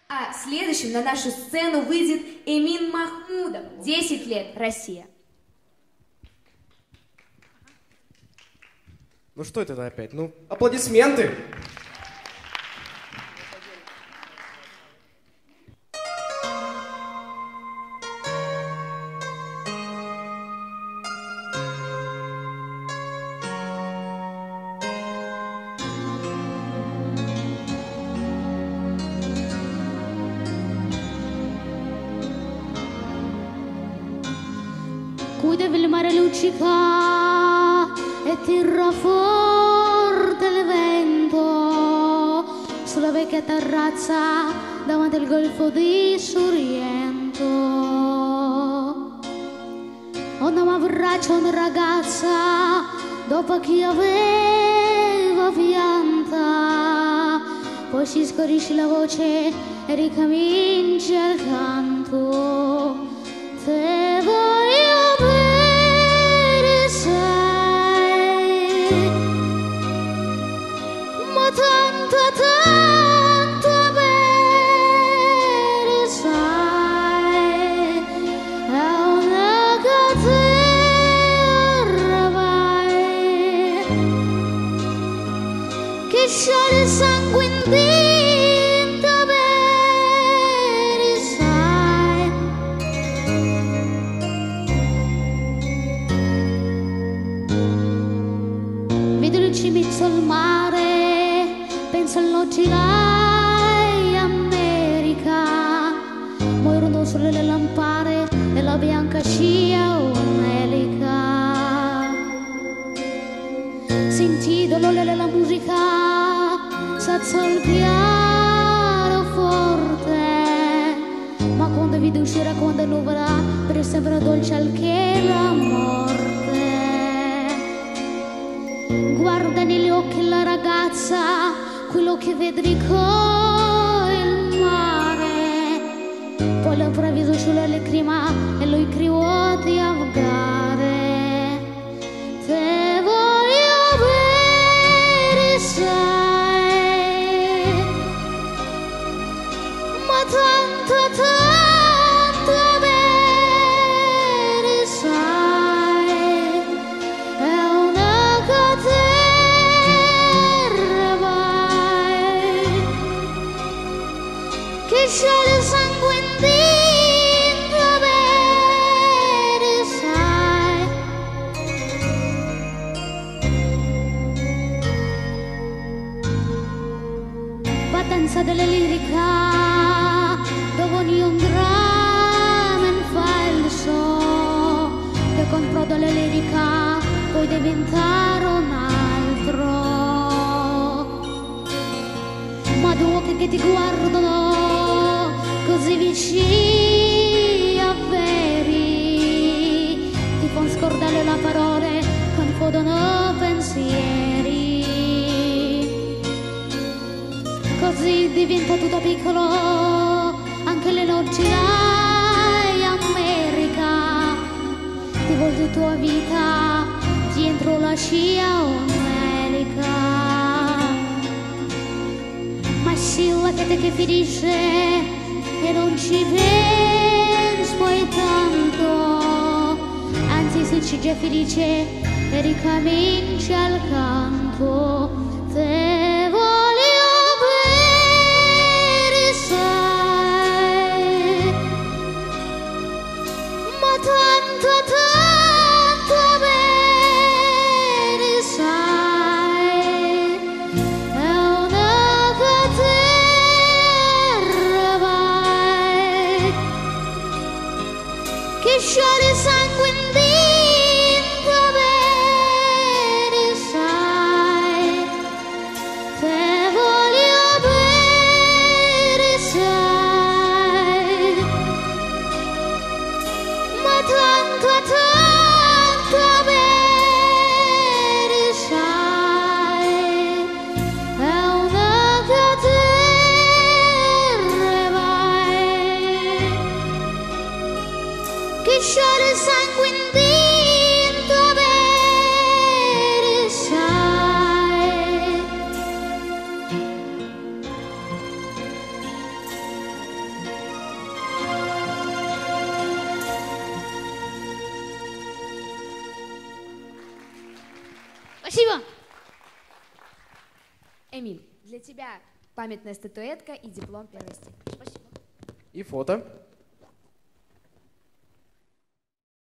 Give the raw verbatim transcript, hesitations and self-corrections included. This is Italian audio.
А следующим на нашу сцену выйдет Эмин Махмудов. десять лет. Россия. Ну что это опять? Ну, аплодисменты! Cuida il mare luccica e tira forte il vento sulla vecchia terrazza davanti al golfo di Sorrento. Una abbraccia una ragazza dopo che aveva pianta, poi si scorisce la voce e ricomincia il canto. Te voglio bene, sai, ma tanto, tanto bene, sai, è una terra vai, che scioglie il sangue in te. Al mare, penso all'Oceania America, morirono sole le lampare e la bianca scia un'elica. Sentì dolore la musica, s'alzò il pianoforte, ma quando vide uscire quando nuvola, per sempre dolce al che la morte. Guarda negli occhi la ragazza, quello che vedrì con il mare. Poi all'improvviso sulla lacrima e lui criò di affogare. Te voglio bene, sai, ma tanto, tanto bene, sai, è una che scioglie il sangue in dentro, bene, sai. Potenza della lirica, dove ogni dramma in falso, che controlla la lirica, puoi diventare un altro. Ma due occhi che ti guardano così vicini a veri, ti fanno scordare le parole, confondono pensieri. Così diventa tutto piccolo, anche le noci in America. Ti volti tua vita dietro la scia un'elica. Ma sì, la che che finisce e non ci penso poi tanto, anzi se ci già felice e ricomincia il canto. Te voglio bene, sai, ma tanto, tanto bene, sai, è una terra vai, che scioglie il sangue in dentro, bene, sai, Спасибо. Эмин, для тебя памятная статуэтка и диплом первой степени. Спасибо. И фото.